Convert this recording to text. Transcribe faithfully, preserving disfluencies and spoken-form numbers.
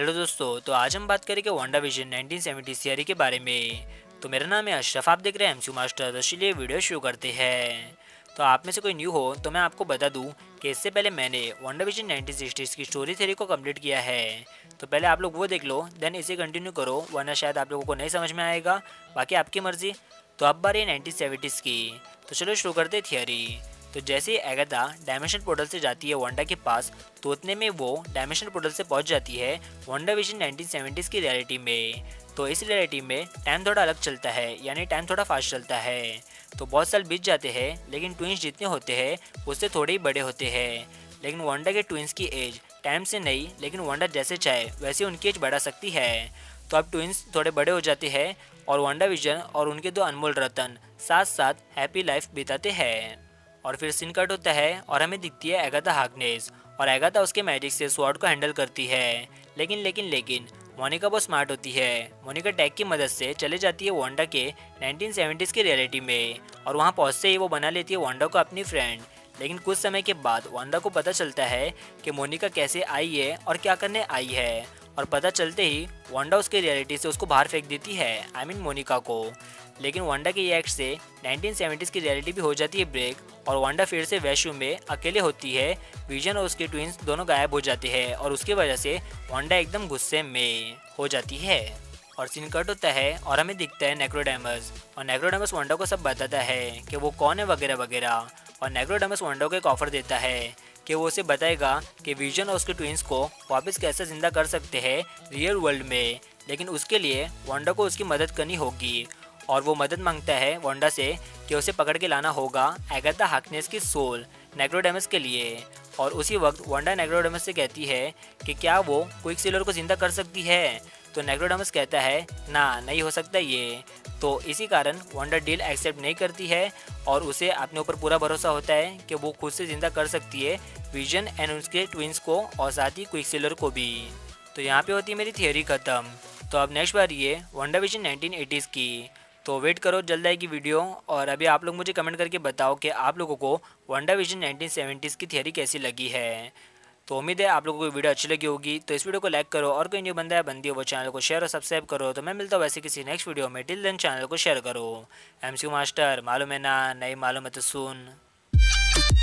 Hello दोस्तों, तो आज हम बात करेंगे WandaVision nineteen seventy series के बारे में। तो मेरा नाम है अशरफ, आप देख रहे हैं एमसीयू मास्टर। तो चलिए वीडियो शुरू करते हैं। तो आप में से कोई न्यू हो तो मैं आपको बता दूं कि इससे पहले मैंने वांडा विजन नाइनटीन सिक्सटीज़ की स्टोरी थ्योरी को कंप्लीट किया है। तो पहले आप लोग वो देख लो, देन इसे कंटिन्यू करो, वरना शायद आप लोगों को नहीं समझ में आएगा। बाकी आपकी मर्जी। तो अब बारी है नाइनटीन सेवेंटीज़ की। तो चलो शुरू करते थियरी। तो जैसे ही एगाथा डायमेंशन पोर्टल से जाती है वांडा के पास, तो उतने में वो डायमेंशन पोर्टल से पहुंच जाती है वांडा विजन नाइनटीन सेवेंटीज़ की रियलिटी में। तो इस रियलिटी में टाइम थोड़ा अलग चलता है, यानी टाइम थोड़ा फास्ट चलता है। तो बहुत साल बीत जाते हैं, लेकिन ट्विंस जितने होते हैं उससे थोड़े ही बड़े होते हैं। लेकिन वांडा के ट्विंस की एज टाइम से नहीं, लेकिन वांडा जैसे चाहे वैसे उनकी एज बढ़ा सकती है। तो अब ट्विंस थोड़े बड़े हो जाते हैं और वांडा विजन और उनके दो अनमोल रतन साथ साथ हैप्पी लाइफ बिताते हैं। और फिर सीन कट होता है और हमें दिखती है एगाथा हार्कनेस, और एगाथा उसके मैजिक से स्वॉर्ड को हैंडल करती है। लेकिन लेकिन लेकिन मोनिका बहुत स्मार्ट होती है। मोनिका टैग की मदद से चले जाती है वांडा के नाइनटीन सेवेंटीज़ की रियलिटी में, और वहाँ पहुँचते ही वो बना लेती है वांडा को अपनी फ्रेंड। लेकिन कुछ समय के बाद वांडा को पता चलता है कि मोनिका कैसे आई है और क्या करने आई है, और पता चलते ही वांडा उसके रियलिटी से उसको बाहर फेंक देती है, आई मीन मोनिका को। लेकिन वांडा के ये एक्ट से नाइनटीन सेवेंटीज़ की रियलिटी भी हो जाती है ब्रेक, और वांडा फिर से वैश्यू में अकेले होती है। विजन और उसके ट्विंस दोनों गायब हो जाते हैं, और उसकी वजह से वांडा एकदम गुस्से में हो जाती है। और सीन कट होता है और हमें दिखता है नेक्रोडेमस, और नेक्रोडेमस वांडा को सब बताता है कि वो कौन है वगैरह वगैरह। और नेक्रोडेमस वांडा को एक ऑफर देता है कि वो उसे बताएगा कि विजन और उसके ट्विंस को वापस कैसे जिंदा कर सकते हैं रियल वर्ल्ड में। लेकिन उसके लिए वांडा को उसकी मदद करनी होगी, और वो मदद मांगता है वांडा से कि उसे पकड़ के लाना होगा एगाथा हार्कनेस की सोल नेक्रोडेमस के लिए। और उसी वक्त वांडा नेक्रोडेमस से कहती है कि क्या वो क्विकसिल्वर को ज़िंदा कर सकती है। तो नेक्रोडेमस कहता है ना, नहीं हो सकता ये। तो इसी कारण वांडा डील एक्सेप्ट नहीं करती है, और उसे अपने ऊपर पूरा भरोसा होता है कि वो खुद से ज़िंदा कर सकती है विजन एंड उसके ट्विंस को, और साथ ही क्विकसिल्वर को भी। तो यहाँ पे होती है मेरी थियोरी ख़त्म। तो अब नेक्स्ट बारी है वांडा विजन नाइनटीन एटीज़ की। तो वेट करो, जल्द आएगी वीडियो। और अभी आप लोग मुझे कमेंट करके बताओ कि आप लोगों को वांडा विजन नाइनटीन सेवेंटीज़ की थियरी कैसी लगी है। तो उम्मीद है आप लोगों को वीडियो अच्छी लगी होगी। तो इस वीडियो को लाइक करो, और कोई न्यू बंदा है बंदी हो वो चैनल को शेयर और सब्सक्राइब करो। तो मैं मिलता हूँ वैसे किसी नेक्स्ट वीडियो में। टिल देन चैनल को शेयर करो। एमसीयू मास्टर, मालूम है ना, नहीं मालूम है तो सुन।